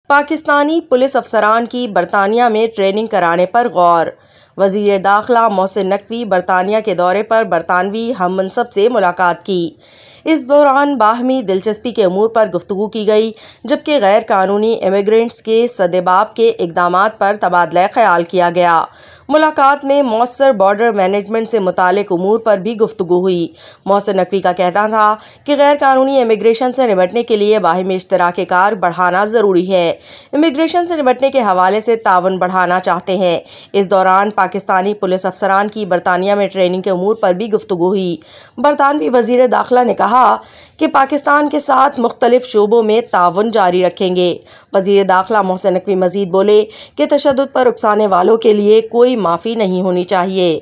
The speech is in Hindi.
पाकिस्तानी पुलिस अफसरान की बरतानिया में ट्रेनिंग कराने पर गौर। वज़ीर दाखिला मोहसिन नकवी बरतानिया के दौरे पर बरतानवी हम मनसब से मुलाकात की। इस दौरान बाहमी दिलचस्पी के अमूर पर गुफ्तगू की गई, जबकि गैर कानूनी इमिग्रेंट्स के सदेबाब के इक़दामात पर तबादला ख्याल किया गया। मुलाकात में मौसर बॉर्डर मैनेजमेंट से मुतालिक उमूर पर भी गुफ्तगू हुई। मोहसिन नकवी का कहना था कि गैर कानूनी इमिग्रेशन से निपटने के लिए बाहिमी इश्तराक कार बढ़ाना ज़रूरी है। इमिग्रेशन से निपटने के हवाले से तावन बढ़ाना चाहते हैं। इस दौरान पाकिस्तानी पुलिस अफसरान की बरतानिया में ट्रेनिंग के उमूर पर भी गुफ्तगू हुई। बरतानवी वज़ीर दाखिला ने कहा कि पाकिस्तान के साथ मुख्तलिफ शोबों में तावन जारी रखेंगे। वज़ीर दाखिला मोहसिन नकवी मज़ीद बोले कि तशद्दुद पर उकसाने वालों के लिए कोई माफ़ी नहीं होनी चाहिए।